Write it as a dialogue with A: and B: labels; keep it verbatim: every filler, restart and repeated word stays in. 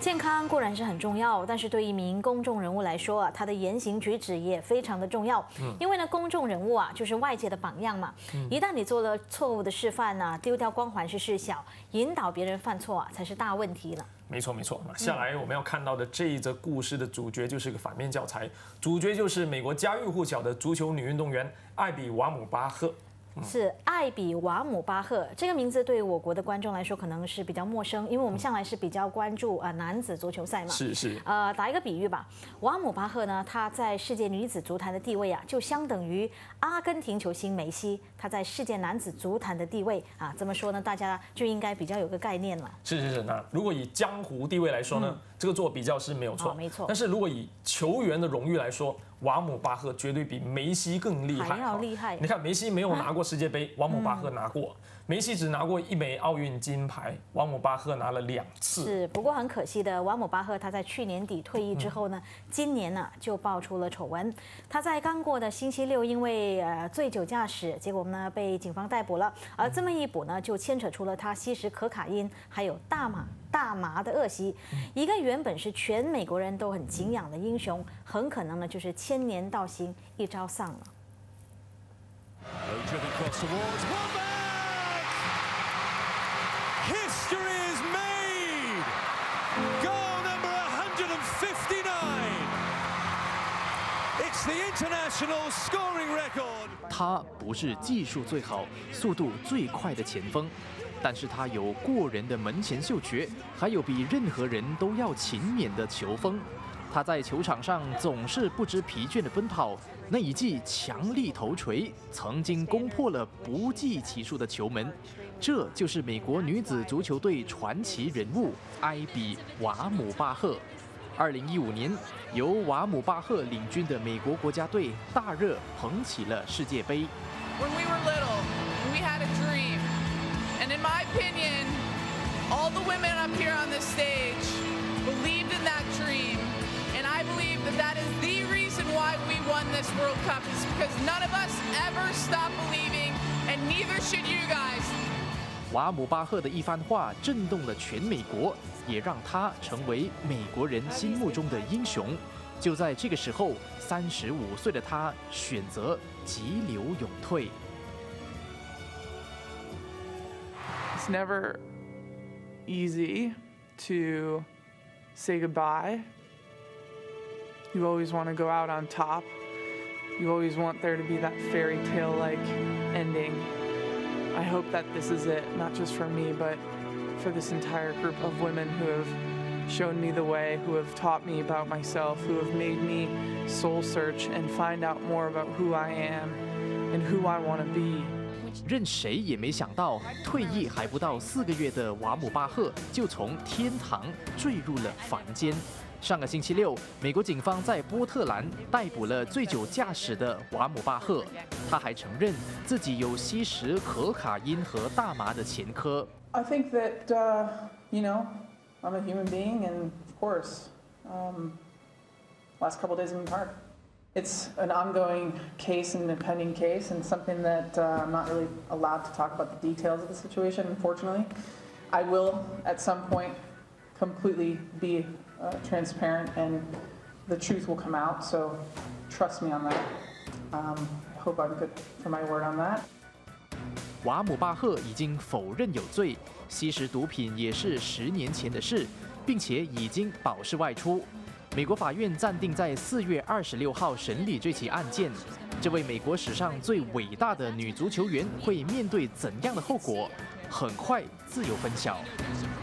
A: 健康固然是很重要，但是对一名公众人物来说啊，他的言行举止也非常的重要。嗯、因为呢，公众人物啊，就是外界的榜样嘛。嗯、一旦你做了错误的示范呢、啊，丢掉光环是事小，引导别人犯错啊，才是大问题了。
B: 没错，没错。那下来我们要看到的这一则故事的主角就是个反面教材，主角就是美国家喻户晓的足球女运动员艾比·瓦姆巴赫。
A: 是艾比·瓦姆巴赫这个名字对我国的观众来说可能是比较陌生，因为我们向来是比较关注啊、呃、男子足球赛嘛。
B: 是是。
A: 呃，打一个比喻吧，瓦姆巴赫呢，她在世界女子足坛的地位啊，就相等于阿根廷球星梅西，他在世界男子足坛的地位啊，这么说呢，大家就应该比较有个概念了。
B: 是是是。那如果以江湖地位来说呢，嗯、这个做比较是没有错，
A: 哦、没错。
B: 但是如果以球员的荣誉来说， 瓦姆巴赫绝对比梅西更厉害，
A: 还要厉害。
B: 你看，梅西没有拿过世界杯，瓦姆巴赫拿过；梅西只拿过一枚奥运金牌，瓦姆巴赫拿了两次。
A: 是，不过很可惜的，瓦姆巴赫他在去年底退役之后呢，今年呢就爆出了丑闻。他在刚过的星期六，因为呃醉酒驾驶，结果呢被警方逮捕了。而这么一捕呢，就牵扯出了他吸食可卡因还有大麻。 大麻的恶习，一个原本是全美国人都很敬仰的英雄，很可能呢就是千年道行一朝丧了。
C: 他不是技术最好、速度最快的前锋。 但是他有过人的门前嗅觉，还有比任何人都要勤勉的球风。他在球场上总是不知疲倦的奔跑，那一记强力头锤曾经攻破了不计其数的球门。这就是美国女子足球队传奇人物艾比·瓦姆巴赫。二零一五年，由瓦姆巴赫领军的美国国家队大热捧起了世界杯。
D: When we were little, we had a dream. And in my opinion, all the women up here on this stage believed in that dream. And I believe that that is the reason why we won this World Cup, is because none of us ever stopped believing, and neither should you guys.
C: 瓦姆巴赫的一番话震动了全美国，也让他成为美国人心目中的英雄。就在这个时候，三十五岁的他选择急流勇退。
E: It's never easy to say goodbye. You always want to go out on top. You always want there to be that fairy tale-like ending. I hope that this is it, not just for me, but for this entire group of women who have shown me the way, who have taught me about myself, who have made me soul search and find out more about who I am and who I want to be.
C: 任谁也没想到，退役还不到四个月的瓦姆巴赫就从天堂坠入了凡间。上个星期六，美国警方在波特兰逮捕了醉酒驾驶的瓦姆巴赫，他还承认自己有吸食可卡因和大麻的前科。
E: I think that uh, you know, I'm a human being, and of course, um, last couple days have been hard. It's an ongoing case and a pending case, and something that uh, I'm not really allowed to talk about the details of the situation, unfortunately. I will, at some point, completely be uh, transparent, and the truth will come out, so trust me on that. Um, I hope I'm good for my word on that.
C: 瓦姆巴赫已经否认有罪，吸食毒品也是十年前的事，并且已经保释外出。 美国法院暂定在四月二十六号审理这起案件。这位美国史上最伟大的女足球员会面对怎样的后果？很快自由分晓。